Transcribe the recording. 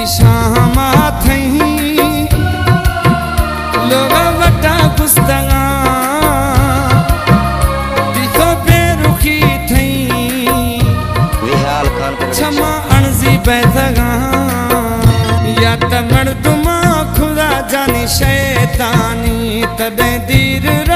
शामा थई लोग वटा गुस्तगा दिखो बेरुखी थई क्षमा अणजी बैठगा या त मर्दमा खुदा जानी शैतानी तॾहिं दीर